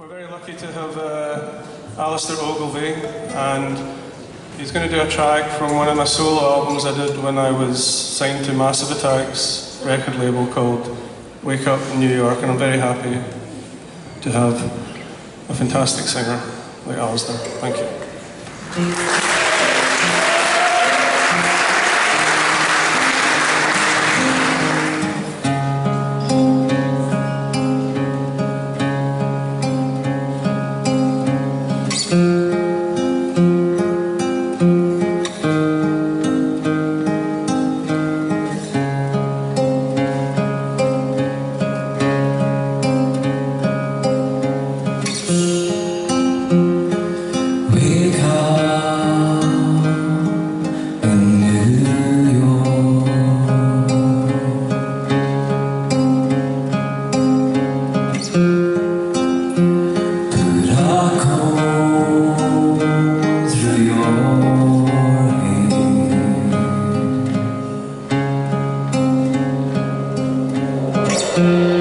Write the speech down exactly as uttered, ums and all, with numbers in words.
We're very lucky to have uh, Alistair Ogilvy, and he's going to do a track from one of my solo albums I did when I was signed to Massive Attack's record label called Wake Up in New York, and I'm very happy to have a fantastic singer like Alistair. Thank you. Thank you.